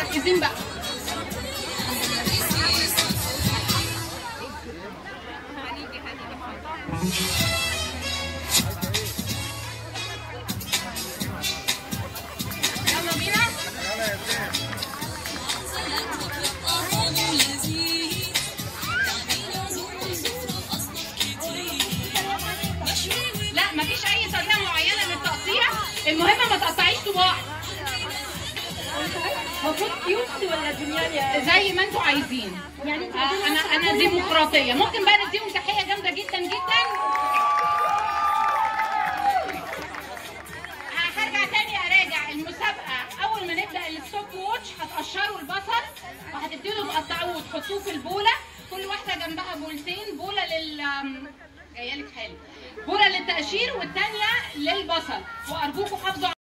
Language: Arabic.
مركزين بقى. يلا بينا. لا مفيش اي طريقه معينه للتقطيع، المهم ما تقطعيش صباع. المفروض كيوت ولا دنيا زي ما انتوا عايزين. يعني انا ديمقراطيه. ممكن بقى نديهم تحيه جامده جدا جدا. هرجع تاني اراجع المسابقه. اول ما نبدا الستوب ووتش هتقشروا البصل وهتبتدوا تقطعوه وتحطوه في البوله، كل واحده جنبها بولتين، بوله جايه لك حلو، بوله للتقشير والثانيه للبصل، وارجوكم حافظوا